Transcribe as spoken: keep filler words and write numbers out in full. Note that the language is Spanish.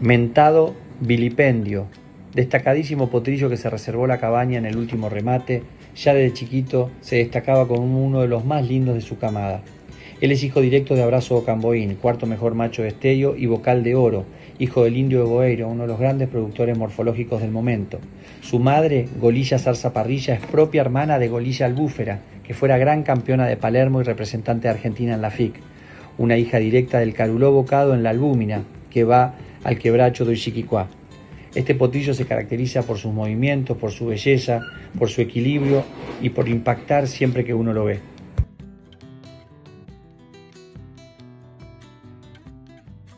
Mentado vilipendio, destacadísimo potrillo que se reservó la cabaña en el último remate, ya desde chiquito se destacaba como uno de los más lindos de su camada. Él es hijo directo de Abrazo Ocamboín, cuarto mejor macho de Estello y vocal de Oro, hijo del Indio de Boeiro, uno de los grandes productores morfológicos del momento. Su madre, Golilla Zarza Parrilla, es propia hermana de Golilla Albúfera, que fuera gran campeona de Palermo y representante de Argentina en la F I C, una hija directa del Caruló Bocado en la Albúmina, que va al quebracho de Iquiquá. Este potrillo se caracteriza por sus movimientos, por su belleza, por su equilibrio y por impactar siempre que uno lo ve.